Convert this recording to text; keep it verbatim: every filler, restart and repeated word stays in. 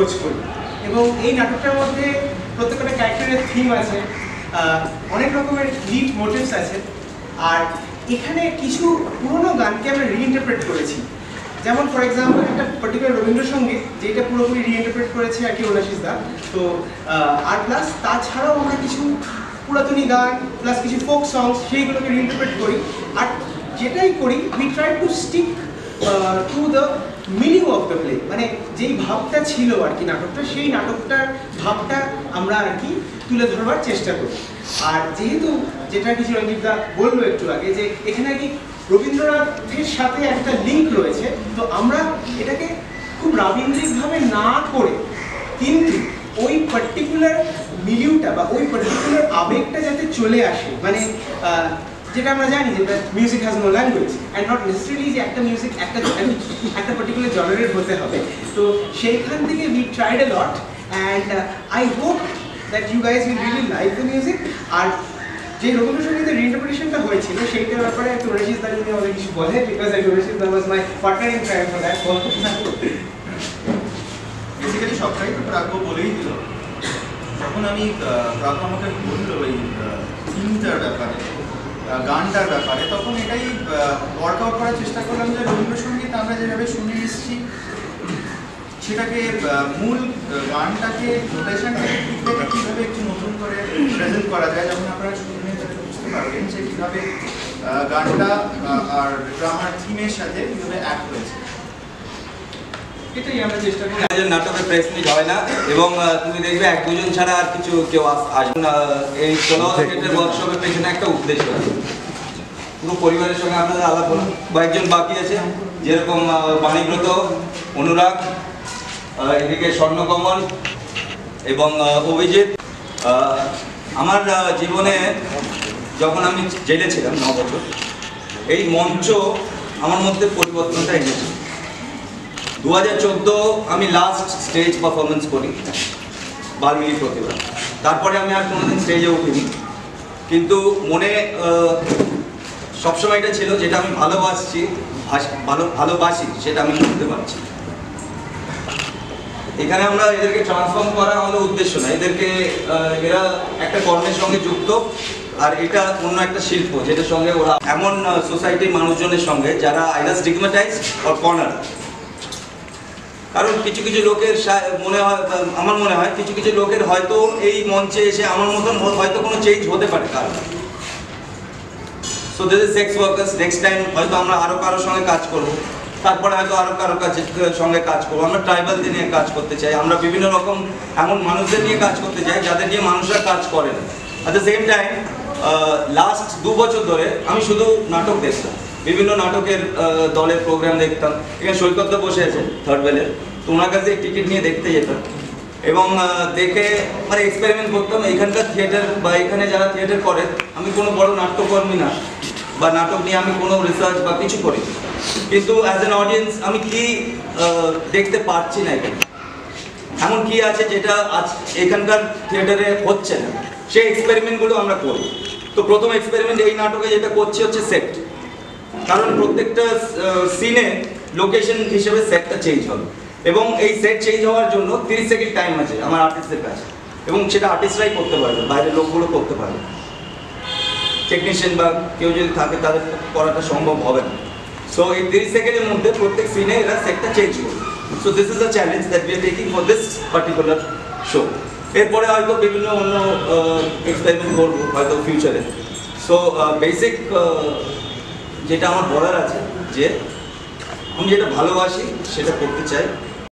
Approach করি এবং এই নাটকটার মধ্যে প্রত্যেকটা ক্যারেক্টারের থিম আছে, অনেক রকমের লিড মোটিভস আছে। আর এখানে কিছু পুরোনো গানকে আমরা রিইন্টারপ্রেট করেছি, যেমন ফর এক্সাম্পল একটা পার্টিকুলার রবীন্দ্রসঙ্গীত যেটা পুরোপুরি রিইন্টারপ্রেট করেছে আর কি ওলাশিস দা। তো আর প্লাস তাছাড়াও আমরা কিছু পুরাতনী গান প্লাস কিছু ফোক সংস সেইগুলোকে রিইন্টারপ্রেট করি। আর যেটাই করি we try to stick to the meaning of the play, মানে যেই ভাবটা ছিল আর কি নাটকটা, সেই নাটকটার ভাবটা আমরা আর কি তুলে ধরবার চেষ্টা করি। আর যেহেতু যেটা কিছু রঞ্জিতদা বললো একটু আগে যে এখানে আর কি রবীন্দ্রনাথের সাথে একটা লিঙ্ক রয়েছে, তো আমরা এটাকে খুব রাবীন্দ্রিকভাবে না করে কিন্তু ওই পার্টিকুলার মিলিউটা বা ওই পার্টিকুলার আবেগটা যাতে চলে আসে, মানে যেটা আমরা জানি যে music has no language and not necessarily যে একটা মিউজিক একটা একটা পার্টিকুলার জনারের হতে হবে। তো সেইখান থেকে we tried a lot and I hope that you guys will really like the music. আর যে রবীন্দ্রসঙ্গীতের রিইন্টারপ্রিটেশনটা হয়েছিল সেইটার ব্যাপারে একটু রশিদ দা যদি আমাদের কিছু বলে, because I Rashid da was my partner in crime for that. Basically সবটাই তো প্রাগ্য বলেই দিল। যখন আমি প্রাগ্য আমাকে বললো ওই থিমটার ব্যাপারে, গানটার ব্যাপারে, তখন এটাই ওয়ার্কআউট করার চেষ্টা করলাম যে রবীন্দ্রসঙ্গীত আমরা যেভাবে শুনে এসেছি সেটাকে মূল গানটাকে নোটেশনটাকে কীভাবে একটু নতুন করে প্রেজেন্ট করা যায়, যখন আপনারা শুনে বুঝতে পারবেন যে কীভাবে গানটা আর ড্রামার থিমের সাথে কীভাবে অ্যাক্ট হয়েছে। এটাই আমরা চেষ্টা করি। নাটকের প্রেস মিট হয় না এবং তুমি দেখবে এক দুজন ছাড়া আর কিছু কেউ আসবে না। এই কোলাহল থিয়েটার ওয়ার্কশপের পেছনে একটা উদ্দেশ্য আছে, পুরো পরিবারের সঙ্গে আপনাদের আলাপ হলো। কয়েকজন বাকি আছে, যেরকম বাণীব্রত, অনুরাগ, এদিকে স্বর্ণকমল এবং অভিজিৎ। আমার জীবনে যখন আমি জেলে ছিলাম ন বছর, এই মঞ্চ আমার মধ্যে পরিবর্তনটা এনেছে। দু হাজার চোদ্দো আমি লাস্ট স্টেজ পারফরমেন্স করি বাল্মীকি প্রতিভা, তারপরে আমি আর কোনোদিন স্টেজে উঠিনি। কিন্তু মনে সবসময় এটা ছিল যেটা আমি ভালোবাসছি, ভালো ভালোবাসি সেটা আমি করতে পারছি। এখানে আমরা এদেরকে ট্রান্সফর্ম করা আমাদের উদ্দেশ্য না, এদেরকে এরা একটা কর্মের সঙ্গে যুক্ত আর এটা অন্য একটা শিল্প যেটার সঙ্গে ওরা এমন সোসাইটির মানুষজনের সঙ্গে যারা আইদার স্টিগমাটাইজ অর কর্নার। কারণ কিছু কিছু লোকের মনে হয়, আমার মনে হয় কিছু কিছু লোকের হয়তো এই মঞ্চে এসে আমার মতন হয়তো কোনো চেঞ্জ হতে পারে কারণ। So this is sex workers, next time হয়তো আমরা আরও কারোর সঙ্গে কাজ করবো, তারপরে হয়তো আরও কারোর কাছে সঙ্গে কাজ করবো। আমরা ট্রাইবালদের নিয়ে কাজ করতে চাই, আমরা বিভিন্ন রকম এমন মানুষদের নিয়ে কাজ করতে চাই যাদের নিয়ে মানুষরা কাজ করে না। At the same time last দু বছর ধরে আমি শুধু নাটক দেখতাম, বিভিন্ন নাটকের দলের প্রোগ্রাম দেখতাম। এখানে সৈকতদা বসে আছে থার্ড বেলের, তো ওনার কাছে টিকিট নিয়ে দেখতে যেতাম এবং দেখে মানে এক্সপেরিমেন্ট করতাম। এখানকার থিয়েটার বা এখানে যারা থিয়েটার করে, আমি কোনো বড় নাট্যকর্মী না বা নাটক নিয়ে আমি কোনো রিসার্চ বা কিছু করি, কিন্তু অ্যাজ অ্যান অডিয়েন্স আমি কি দেখতে পাচ্ছি না, এখানে এমন কি আছে যেটা আজ এখানকার থিয়েটারে হচ্ছে না, সেই এক্সপেরিমেন্টগুলো আমরা করি। তো প্রথম এক্সপেরিমেন্ট এই নাটকে যেটা করছি হচ্ছে সেট, কারণ প্রত্যেকটা সিনে লোকেশন হিসেবে সেটটা চেঞ্জ হবে এবং এই সেট চেঞ্জ হওয়ার জন্য তিরিশ সেকেন্ড টাইম আছে আমার আর্টিস্টদের কাছে, এবং সেটা আর্টিস্টরাই করতে পারবে, বাইরের লোকগুলো করতে পারবে। টেকনিশিয়ান বা কেউ যদি থাকে তাদের করাটা সম্ভব হবে না। সো এই তিরিশ সেকেন্ডের মধ্যে প্রত্যেক সিনে এরা সেটটা চেঞ্জ করবে। So this is the challenge that we are taking for this particular show. এরপরে হয়তো বিভিন্ন অন্য এক্সপেরিমেন্ট করবো হয়তো ফিউচারে। সো বেসিক যেটা আমার বলার আছে যে আমি যেটা ভালোবাসি সেটা করতে চাই।